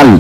final.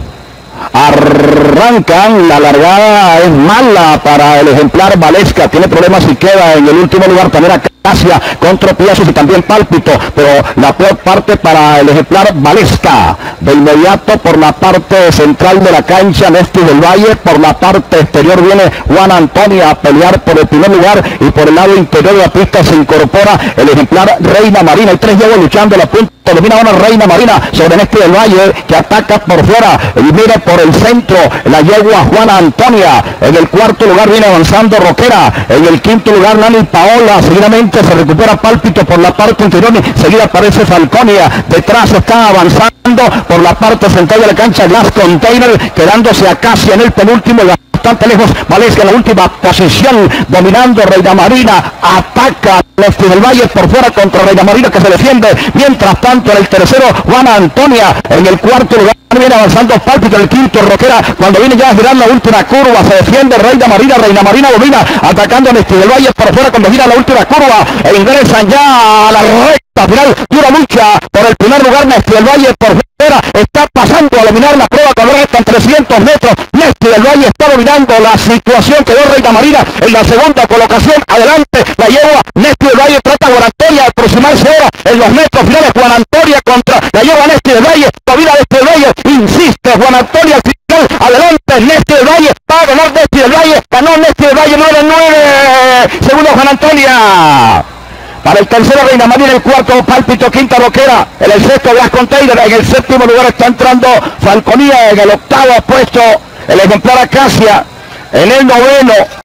Arrancan, la largada es mala para el ejemplar Valesca, tiene problemas y queda en el último lugar. También Acacia con tropiezos y también Pálpito, pero la peor parte para el ejemplar Valesca. De inmediato por la parte central de la cancha, Nesti del Valle, por la parte exterior viene Juan Antonio a pelear por el primer lugar, y por el lado interior de la pista se incorpora el ejemplar Reina Marina. Hay tres yeguas luchando la punta. Domina ahora Reina Marina sobre Nesti del Valle, que ataca por fuera y mira por el centro la yegua Juana Antonia. En el cuarto lugar viene avanzando Roquera. En el quinto lugar Nani Paola. Seguidamente se recupera Pálpito por la parte interior. Seguida aparece Falconia. Detrás está avanzando por la parte central de la cancha Glass Container, quedándose Acacia en el penúltimo. Bastante lejos Valesca en la última posición, dominando Reina Marina. Ataca Nesti del Valle por fuera contra Reina Marina, que se defiende. Mientras tanto en el tercero Juana Antonia. En el cuarto lugar viene avanzando Pálpito. En el quinto Roquera. Cuando viene ya a girar la última curva se defiende Reina Marina. Reina Marina domina, atacando a Nesti del Valle por fuera cuando gira la última curva e ingresan ya a la recta final. Dura lucha por el primer lugar Nesti del Valle por fuera. Está pasando a dominar la prueba cuando restan 300 metros. Nesti del Valle está dominando la situación. Quedó Reina Marina en la segunda colocación. Adelante la yegua Nesti del Valle, trata a Juan Antonia de aproximarse ahora en los metros finales. Juan Antonia contra la yegua Nesti del Valle. Domina Nesti del Valle. Insiste Juan Antonia al final. Adelante Nesti del Valle. Va a ganar Nesti del Valle. Ganó Nesti del Valle 9-9. Segundo Juan Antonia. Para el tercero Reina Marina, el cuarto Pálpito, quinta Roquera, en el sexto Glass Container, en el séptimo lugar está entrando Falconía, en el octavo puesto el ejemplar Acacia, en el noveno